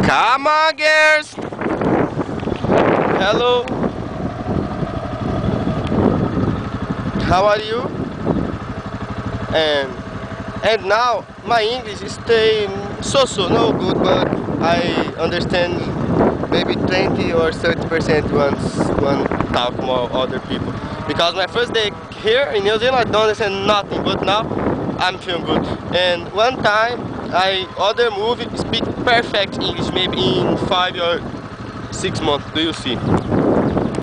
Come on, girls! Hello! How are you? And now my English is staying so no good, but I understand maybe 20 or 30% once one talk more other people. Because my first day here in New Zealand I don't understand nothing, but now I'm feeling good. And one time other movie speak perfect English, maybe in 5 or 6 months. Do you see?